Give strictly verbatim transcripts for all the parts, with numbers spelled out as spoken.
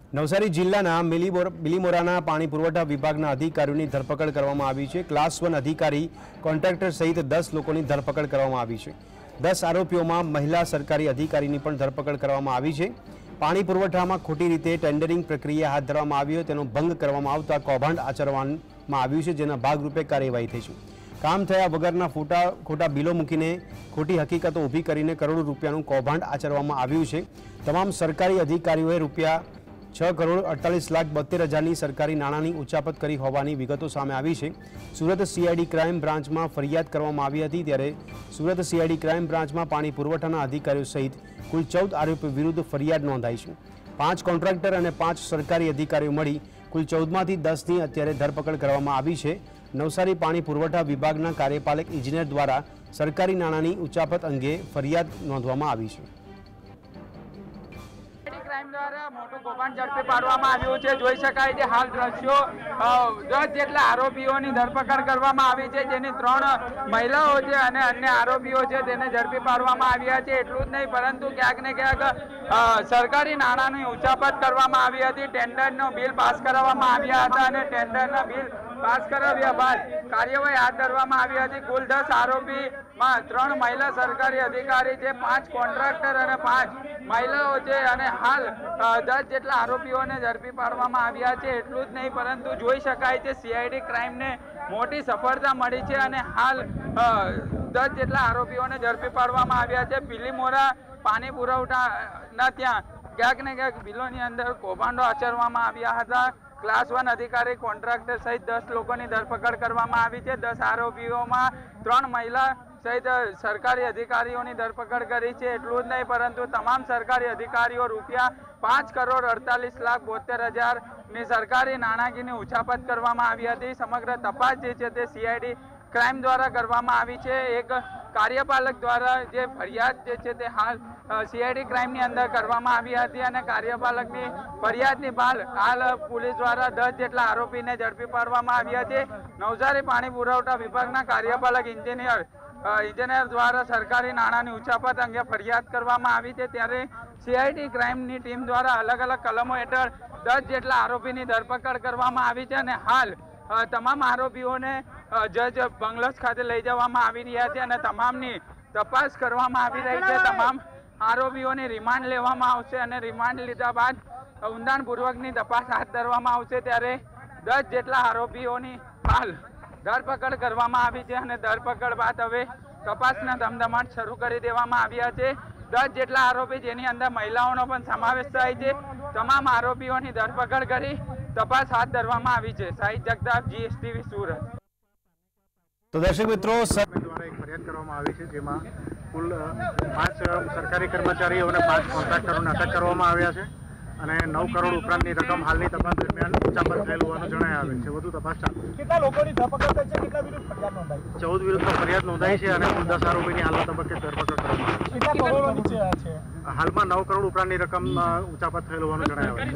નવસારી જિલ્લાના બિલીમોરાના પાણી પુરવઠા વિભાગના અધિકારીઓની ધરપકડ કરવામાં આવી છે। ક્લાસ વન અધિકારી, કોન્ટ્રાક્ટર સહિત દસ લોકોની ધરપકડ કરવામાં આવી છે। દસ આરોપીઓમાં મહિલા સરકારી અધિકારીની પણ ધરપકડ કરવામાં આવી છે। પાણી પુરવઠામાં ખોટી રીતે ટેન્ડરિંગ પ્રક્રિયા હાથ ધરવામાં આવી હોય તેનો ભંગ કરવામાં આવતા કૌભાંડ આચરવામાં આવ્યું છે, જેના ભાગરૂપે કાર્યવાહી થઈ છે। કામ થયા વગરના ફોટા ખોટા બિલો મૂકીને ખોટી હકીકતો ઊભી કરીને કરોડો રૂપિયાનું કૌભાંડ આચરવામાં આવ્યું છે। તમામ સરકારી અધિકારીઓએ રૂપિયા છ કરોડ અડતાલીસ લાખ બોતેર હજારની સરકારી નાણાંની ઉચાપત કરી હોવાની વિગતો સામે આવી છે। સુરત સીઆઈડી ક્રાઇમ બ્રાન્ચમાં ફરિયાદ કરવામાં આવી હતી, ત્યારે સુરત સીઆઈડી ક્રાઇમ બ્રાન્ચમાં પાણી પુરવઠાના અધિકારીઓ સહિત કુલ ચૌદ આરોપીઓ વિરુદ્ધ ફરિયાદ નોંધાઈ છે। પાંચ કોન્ટ્રાક્ટર અને પાંચ સરકારી અધિકારીઓ મળી કુલ ચૌદમાંથી દસની અત્યારે ધરપકડ કરવામાં આવી છે। નવસારી પાણી પુરવઠા વિભાગના કાર્યપાલક ઇજનેર દ્વારા સરકારી નાણાંની ઉચાપત અંગે ફરિયાદ નોંધવામાં આવી છે। क्राइम द्वारा मोटो कौभांड झड़पी पाडवामां आव्युं छे। जोई शकाय छे हाल दृश्यो दस जेटला आरोपीओनी धरपकड़ करवामां आवी छे, जेनी त्रण महिलाओ छे अने अन्य आरोपीओ छे तेने झड़पी पाडवामां आव्या छे। एटલું જ નહીં, પરંતુ ક્યાંક ને ક્યાંક સરકારી નાણાંની ઉચાપત કરવામાં આવી હતી। ટેન્ડરનો બિલ પાસ કરાવવામાં આવ્યા હતા અને ટેન્ડરના બિલ પાસ કરાવ્યા બાદ કાર્યવાહી હાથ ધરવામાં આવી હતી। કુલ દસ આરોપીમાં ત્રણ મહિલા સરકારી અધિકારી છે, પાંચ કોન્ટ્રાક્ટર અને પાંચ મહિલાઓ છે અને હાલ દસ જેટલા આરોપીઓને ઝડપી પાડવામાં આવ્યા છે। એટલું જ નહીં, પરંતુ જોઈ શકાય છે સીઆઈડી ક્રાઇમને મોટી સફળતા મળી છે અને હાલ દસ જેટલા આરોપીઓને ઝડપી પાડવામાં આવ્યા છે। બિલીમોરા પાણી પુરવઠાના ત્યાં ક્યાંક ને ક્યાંક બિલોની અંદર કૌભાંડો આચરવામાં આવ્યા હતા। ક્લાસ વન અધિકારી, કોન્ટ્રાક્ટર સહિત દસ લોકોની ધરપકડ કરવામાં આવી છે। દસ આરોપીઓમાં ત્રણ મહિલા સહિત સરકારી અધિકારીઓની ધરપકડ કરી છે। એટલું જ નહીં, પરંતુ તમામ સરકારી અધિકારીઓ રૂપિયા પાંચ કરોડ અડતાલીસ લાખ બોતેર હજારની સરકારી નાણાકીયની ઉચાપત કરવામાં આવી હતી। સમગ્ર તપાસ જે છે તે સીઆઈડી ક્રાઇમ દ્વારા કરવામાં આવી છે। એક કાર્યપાલક દ્વારા જે ફરિયાદ જે છે તે હાલ સીઆઈડી ક્રાઇમની અંદર કરવામાં આવી હતી અને કાર્યપાલકની ફરિયાદની બાદ હાલ પોલીસ દ્વારા દસ જેટલા આરોપીને ઝડપી પાડવામાં આવ્યા છે। નવસારી પાણી પુરવઠા વિભાગના કાર્યપાલક ઇન્જિનિયર ઇજનેર દ્વારા સરકારી નાણાંની ઉચાપત અંગે ફરિયાદ કરવામાં આવી છે, ત્યારે સીઆઈડી ક્રાઇમની ટીમ દ્વારા અલગ અલગ કલમો હેઠળ દસ જેટલા આરોપીની ધરપકડ કરવામાં આવી છે અને હાલ તમામ આરોપીઓને જજ બંગલોસ ખાતે લઈ જવામાં આવી રહ્યા છે અને તમામની તપાસ કરવામાં આવી રહી છે। તમામ આરોપીઓની રિમાન્ડ લેવામાં આવશે અને રિમાન્ડ લીધા બાદ ઊંડાણપૂર્વકની તપાસ હાથ ધરવામાં આવશે। ત્યારે દસ જેટલા આરોપીઓની હાલ ધરપકડ કરવામાં આવી છે અને ધરપકડ બાદ હવે તપાસના ધમધમાટ શરૂ કરી દેવામાં આવ્યા છે। દસ જેટલા આરોપી, જેની અંદર મહિલાઓનો પણ સમાવેશ થાય છે, તમામ આરોપીઓની ધરપકડ કરી તપાસ હાથ ધરવામાં આવી છે। સાહિદ જગતાપ, જીએસટીવી સુરત। તો દર્શક મિત્રો, દ્વારા એક ફરિયાદ કરવામાં આવી છે, જેમાં કુલ પાંચ સરકારી કર્મચારીઓ અને પાંચ કોન્ટ્રાક્ટરોને અટક કરવામાં આવ્યા છે અને નવ કરોડ ઉપરાંતની રકમ હાલની તપાસ દરમિયાન ઉચાપત થયેલ હોવાનું જણાય આવે છે। વધુ તપાસ ચાલુ છે। કેટલા લોકોની ધરપકડ થઈ છે, કેટલા વિરુદ્ધ ફરિયાદ નોંધાઈ? ચૌદ વિરુદ્ધ ફરિયાદ નોંધાઈ છે અને કુલ દસ આરોપીની હાલના તબક્કે ધરપકડ કરવામાં આવી છે। કેટલા કરોડોની છે? હાલમાં નવ કરોડ ઉપરાંતની રકમ ઉચાપત થયેલ હોવાનું જણાય આવે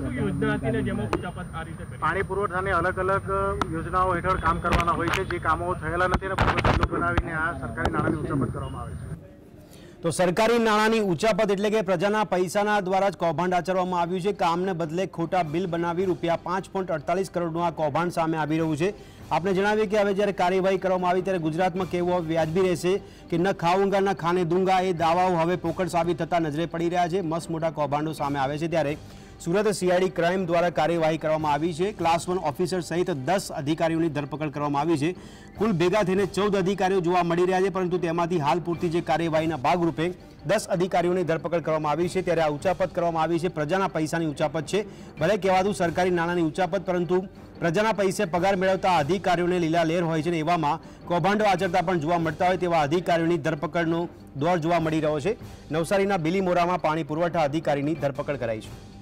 છે। પાણી પુરવઠાની અલગ અલગ યોજનાઓ હેઠળ કામ કરવાના હોય છે, જે કામો થયેલા નથી અને પૂર્વ બનાવીને આ સરકારી નાણાંની ઉચાપત કરવામાં આવે છે। તો સરકારી નાણાંની ઉચાપત એટલે કે પ્રજાના પૈસાના દ્વારા જ કૌભાંડ આચરવામાં આવ્યું છે। કામને બદલે ખોટા બિલ બનાવી રૂપિયા પાંચ પોઈન્ટ અડતાલીસ કરોડનું આ કૌભાંડ સામે આવી રહ્યું છે। આપણે જણાવીએ કે હવે જ્યારે કાર્યવાહી કરવામાં આવી ત્યારે ગુજરાતમાં કેવું વ્યાજબી રહેશે કે ન ખાઉંગા ન ખાને દૂંગા, એ દાવાઓ હવે પોકળ સાબિત થતા નજરે પડી રહ્યા છે। મસ્ત મોટા કૌભાંડો સામે આવે છે, ત્યારે સુરત સીઆઈડી ક્રાઇમ દ્વારા કાર્યવાહી કરવામાં આવી છે। ક્લાસ વન ઓફિસર સહિત દસ અધિકારીઓની ધરપકડ કરવામાં આવી છે। કુલ ભેગા થઈને ચૌદ અધિકારીઓ જોવા મળી રહ્યા છે, પરંતુ તેમાંથી હાલ પૂરતી જે કાર્યવાહીના ભાગરૂપે દસ અધિકારીઓની ધરપકડ કરવામાં આવી છે। ત્યારે આ ઉચાપત કરવામાં આવી છે, પ્રજાના પૈસાની ઉચાપત છે। ભલે કહેવાતું સરકારી નાણાંની ઉચાપત, પરંતુ પ્રજાના પૈસે પગાર મેળવતા અધિકારીઓને લીલા લહેર હોય છે અને એવામાં કૌભાંડો આચરતા પણ જોવા મળતા હોય તેવા અધિકારીઓની ધરપકડનો દોર જોવા મળી રહ્યો છે। નવસારીના બિલીમોરામાં પાણી પુરવઠા અધિકારીની ધરપકડ કરાઈ છે।